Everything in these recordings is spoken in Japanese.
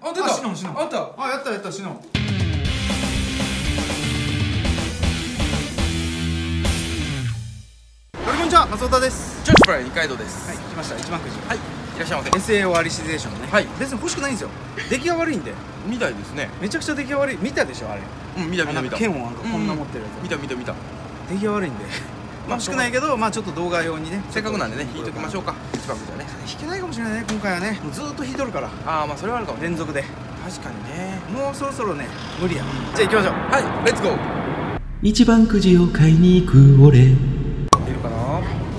あ、出た。 シノンシノン。 あった。 あ、やったやった、シノン。こんにちは、松尾です。 女子プライ二階堂です。 はい、来ました。一番くじ。 はい、いらっしゃいませ。 SA アリシゼーションね。 はい。 別に欲しくないんですよ。出来が悪いんで。 みたいですね。 めちゃくちゃ出来が悪い。見たでしょあれ。 うん、見た。 剣をなんかこんな持ってるやつ。 見た。 出来が悪いんで。欲しくないけど、まあちょっと動画用にね。 せっかくなんでね、引いときましょうか。一番くじはね。 引けないかもしれないね、今回はね。もうずーっと引いとるから。 ああ、まあそれはあるかも。 連続で。 確かにね。 もうそろそろね、無理や。じゃあ行きましょう。 はい、レッツゴー。 一番くじを買いに行く俺。 いるかな。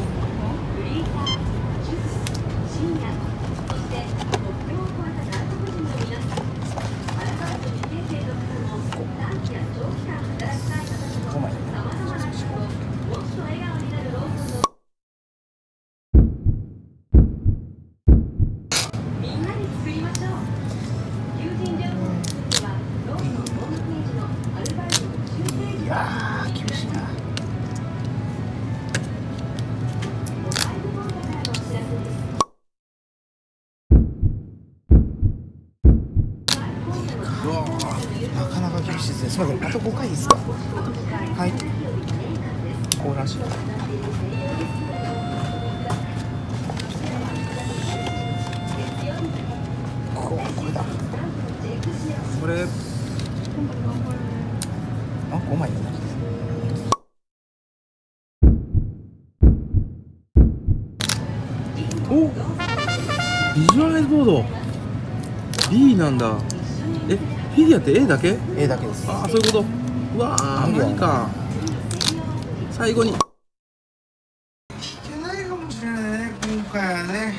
いやー、厳しいな。うわー、なかなか厳しいですね。すみません、あと5回いいですか。はい。こうらしい。これだ。これ。あ、5枚だね。 お、ビジュアライズボード B なんだ。え、フィギュアって A だけ？ A だけです。 ああ、そういうこと。うわあ、マジか。最後に引けないかもしれないね、今回はね。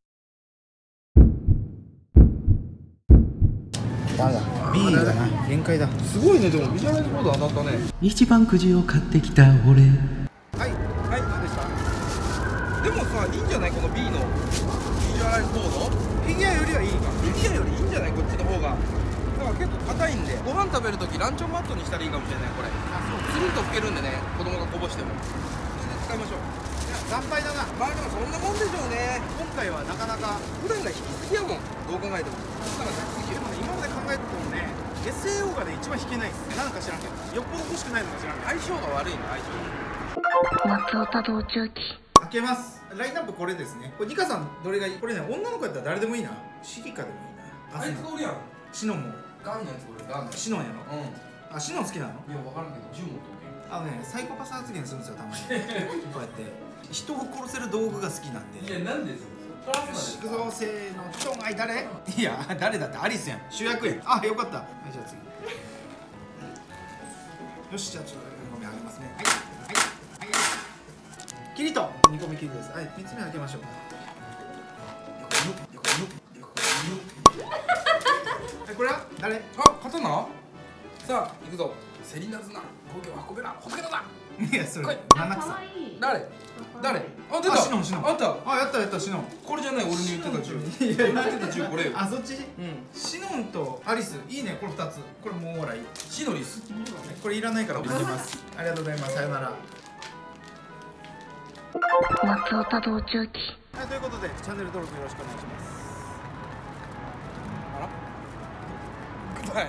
ダメだ、 B だな、限界だ。 すごいね。でもビジュアライズボード当たったね。 一番くじを買ってきた俺。 はい、何でした？でもさ、いいんじゃないこの B のビジュアライズボード。 フィギュアよりはいいか。 フィギュアよりいいんじゃないこっちの方が。だから結構硬いんで、ご飯食べるときランチョンマットにしたらいいかもしれないこれ。スルンと拭けるんでね、子供がこぼしても。それで使いましょう。 惨敗だな。 まあでもそんなもんでしょうね。 今回はなかなか普段が引きすぎやもん、どう考えても。だからでもね、今まで考えててもね、 SAO がね、一番引けないっす。なんか知らんけど、よっぽど欲しくないのか知らんけど。 相性が悪いの、相性。 松尾多動中期。 開けます。ラインナップこれですね。これニカさんどれがいい？これね、女の子やったら誰でもいいな。シリカでもいいな。 あいつおるやん。 シノンも。 ガンのやつこれ、ガンの。 シノンやろ。あ、シノン好きなの？ いや、わからんけど、銃持っとけ。 サイコパス発言するんですよ、たまに。こうやって人を殺せる道具が好きなんで。 いや、なんですよ。プラス粛造性の人が誰？いや、誰だってアリスやん。主役やん。あ、よかった。はい、じゃあ次。よし、じゃあちょっと2個目あげますね。はい。キリと2個目キリです。はい、3つ目開けましょう。これは誰？ あ、刀？さあ、行くぞ。セリナズナ、工業運べな、ホテルだ。 いや、それ七草。 誰？あ、出た。 シノン。 あった。 あ、やったシノン。 これじゃない、俺に言ってた銃。 いや、 俺に言ってた銃これよ。 あ、そっち？シノンとアリス、いいね、これ2つ。これもうほらいい。 シノリス。 これいらないから置いてます。ありがとうございます。さよなら。 松尾多動中期。 はい、ということでチャンネル登録よろしくお願いします。 あら？はい。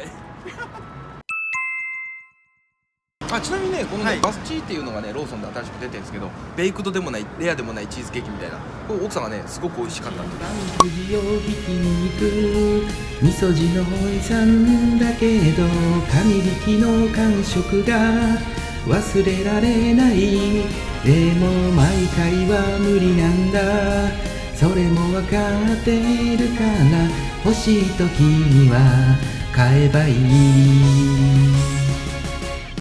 あ、ちなみにね、このね、バスチーっていうのがね、ローソンで新しく出てるんですけど、ベイクドでもない、レアでもないチーズケーキみたいな、これ奥さんがね、すごく美味しかったんで。 くじを引きに行くみそじのほいさんだけど、紙引きの感触が忘れられない。でも毎回は無理なんだ、それも分かってるから、欲しい時には買えばいい。